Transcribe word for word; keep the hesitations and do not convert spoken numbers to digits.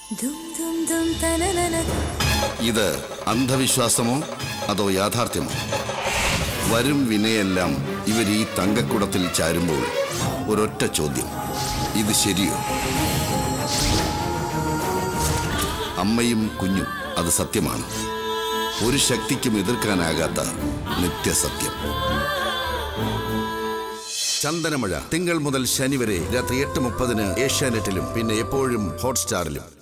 ഇത് അന്ധവിശ്വാസമോ അതോ യാഥാർത്ഥ്യമോ? വരും വിനയെല്ലാം ഇവർ ഈ തങ്കക്കുടത്തിൽ ചാരുമ്പോൾ ഒരൊറ്റ ചോദ്യം, ഇത് ശരിയോ? അമ്മയും കുഞ്ഞും അത് സത്യമാണ്. ഒരു ശക്തിക്കും എതിർക്കാനാകാത്ത നിത്യസത്യം. ചന്ദനമഴ തിങ്കൾ മുതൽ ശനി വരെ രാത്രി എട്ട് മുപ്പതിന് ഏഷ്യാനെറ്റിലും പിന്നെ എപ്പോഴും ഹോട്ട്സ്റ്റാറിലും.